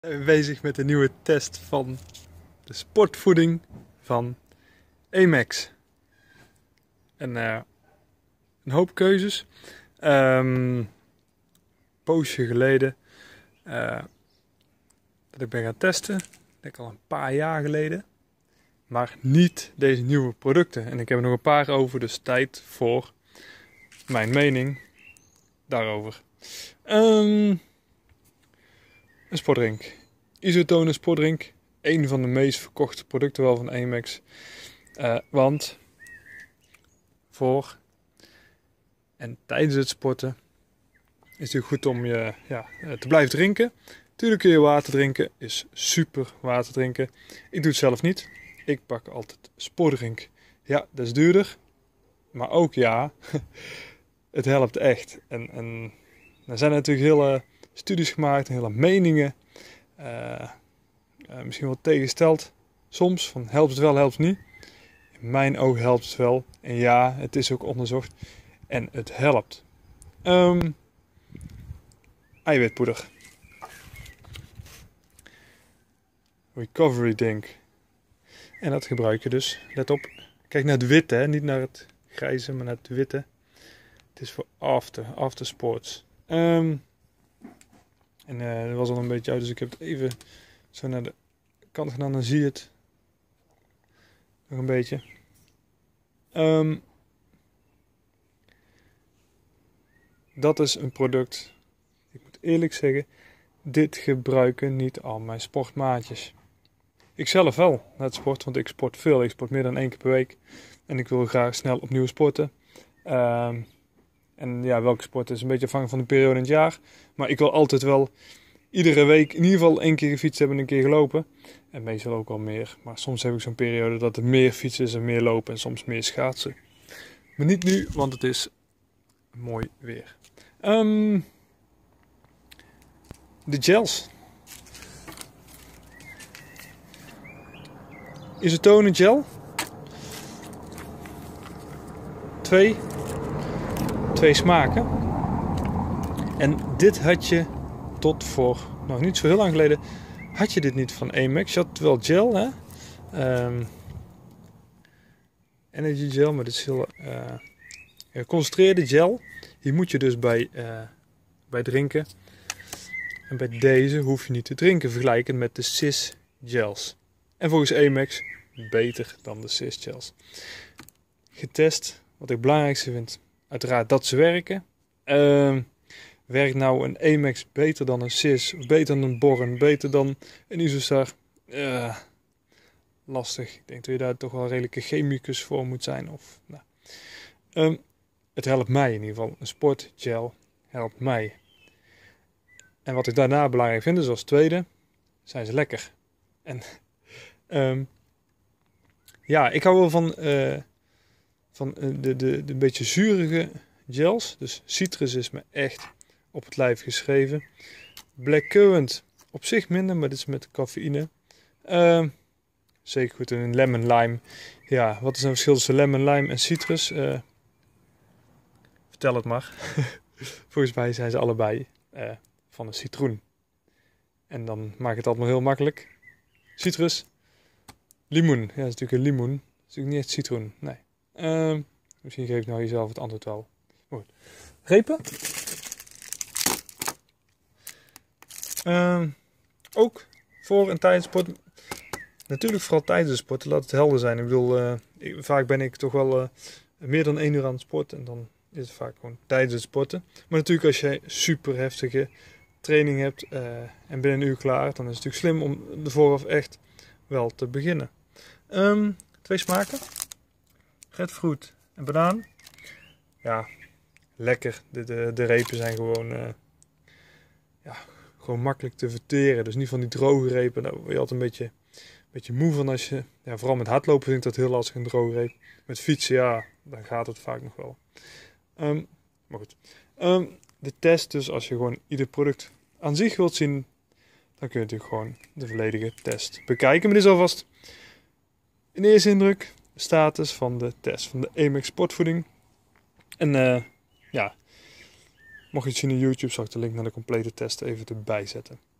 Bezig met de nieuwe test van de sportvoeding van Amex. En een hoop keuzes. Poosje geleden dat ik ben gaan testen. Dat denk ik al een paar jaar geleden. Maar niet deze nieuwe producten. En ik heb er nog een paar over, dus tijd voor mijn mening daarover. Een sportdrink. Isotone sportdrink. Een van de meest verkochte producten wel van Amex. Want voor en tijdens het sporten is het natuurlijk goed om je te blijven drinken. Natuurlijk kun je water drinken. Is super water drinken. Ik doe het zelf niet. Ik pak altijd sportdrink. Ja, dat is duurder. Maar ook ja, het helpt echt. En er zijn natuurlijk hele studies gemaakt en hele meningen. Misschien wel tegengesteld soms. Van helpt het wel, helpt het niet. In mijn oog helpt het wel. En ja, het is ook onderzocht. En het helpt. Eiwitpoeder. Recovery drink. En dat gebruik je dus. Let op. Kijk naar het witte. Hè? Niet naar het grijze, maar naar het witte. Het is voor after sports. En dat was al een beetje oud. Dus ik heb het even zo naar de kant gedaan. Dan zie je het. Nog een beetje. Dat is een product. Ik moet eerlijk zeggen. Dit gebruiken niet al mijn sportmaatjes. Ik zelf wel na het sport, want ik sport veel. Ik sport meer dan 1 keer per week. En ik wil graag snel opnieuw sporten. En ja, welke sport is een beetje afhankelijk van de periode in het jaar. Maar ik wil altijd wel iedere week in ieder geval 1 keer gefietst hebben en 1 keer gelopen. En meestal ook wel meer. Maar soms heb ik zo'n periode dat er meer fietsen is en meer lopen en soms meer schaatsen. Maar niet nu, want het is mooi weer. De gels. Isotone gel. 2 smaken. En dit had je tot voor nog niet zo heel lang geleden. Had je dit niet van Amex. Je had wel gel, hè? Energy gel, maar dit is heel geconcentreerde gel. Hier moet je dus bij drinken. En bij deze hoef je niet te drinken, vergelijkend met de CIS gels. En volgens Amex beter dan de CIS gels. Getest, wat ik het belangrijkste vind, uiteraard dat ze werken. Werkt nou een Amex beter dan een CIS, beter dan een Born, beter dan een Isostar? Lastig. Ik denk dat je daar toch wel redelijke chemicus voor moet zijn. Het helpt mij in ieder geval. Een sportgel helpt mij. En wat ik daarna belangrijk vind, is als tweede, zijn ze lekker. En ik hou wel van de beetje zurige gels. Dus citrus is me echt op het lijf geschreven. Blackcurrant op zich minder, maar dit is met cafeïne. Zeker goed. En een lemon lime. Ja, wat is nou het verschil tussen lemon lime en citrus? Vertel het maar. Volgens mij zijn ze allebei van een citroen. En dan maak ik het allemaal heel makkelijk. Citrus. Limoen. Ja, dat is natuurlijk een limoen. Dat is natuurlijk niet echt citroen. Nee. Misschien geef ik nou jezelf het antwoord wel. Goed. Repen. Ook voor en tijdens sport. Natuurlijk vooral tijdens de sport. Laat het helder zijn. Ik bedoel, vaak ben ik toch wel meer dan 1 uur aan het sporten. En dan is het vaak gewoon tijdens het sporten. Maar natuurlijk als je super heftige training hebt en binnen 1 uur klaar. Dan is het natuurlijk slim om er vooraf echt wel te beginnen. 2 smaken. Redfruit en banaan. Ja, lekker. De repen zijn gewoon gewoon makkelijk te verteren. Dus niet van die droge repen. Daar word je altijd een beetje moe van als je... Ja, vooral met hardlopen vind ik dat heel lastig, een droge reep. Met fietsen, ja, dan gaat het vaak nog wel. Maar goed. De test dus, als je gewoon ieder product aan zich wilt zien, dan kun je natuurlijk gewoon de volledige test bekijken. Maar dit is alvast een eerste indruk, de status van de test van de Amex sportvoeding. En mocht je het zien op YouTube, zal ik de link naar de complete test even erbij zetten.